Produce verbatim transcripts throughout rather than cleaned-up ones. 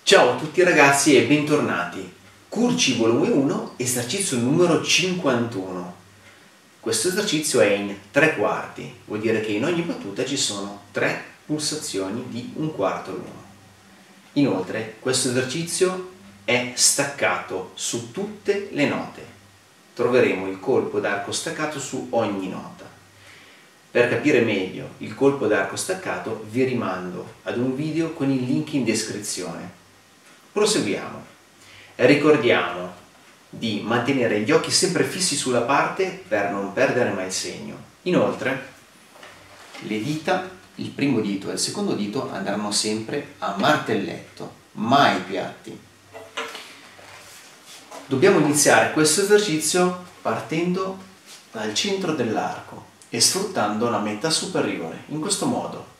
Ciao a tutti ragazzi e bentornati. Curci volume uno, esercizio numero cinquantuno. Questo esercizio è in tre quarti, vuol dire che in ogni battuta ci sono tre pulsazioni di un quarto l'uno. Inoltre questo esercizio è staccato su tutte le note. Troveremo il colpo d'arco staccato su ogni nota. Per capire meglio il colpo d'arco staccato vi rimando ad un video con il link in descrizione. Proseguiamo. Ricordiamo di mantenere gli occhi sempre fissi sulla parte per non perdere mai il segno. Inoltre, le dita, il primo dito e il secondo dito andranno sempre a martelletto, mai piatti. Dobbiamo iniziare questo esercizio partendo dal centro dell'arco e sfruttando la metà superiore, in questo modo.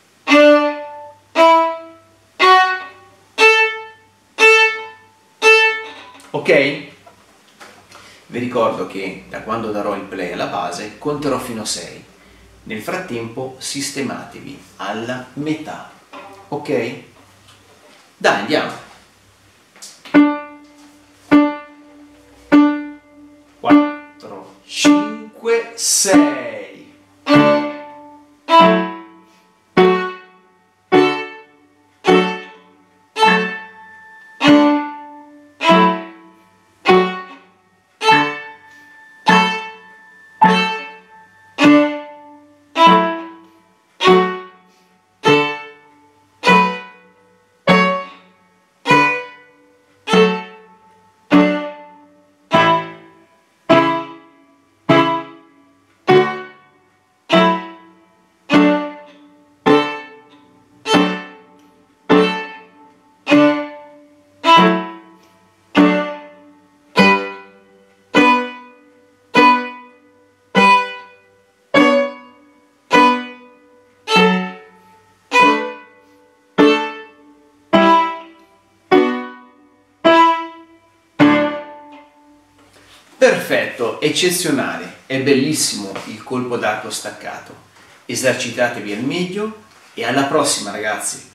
Ok? Vi ricordo che da quando darò il play alla base conterò fino a sei. Nel frattempo sistematevi alla metà. Ok? Dai, andiamo! quattro, cinque, sei. Perfetto, eccezionale, è bellissimo il colpo d'arco staccato. Esercitatevi al meglio e alla prossima ragazzi!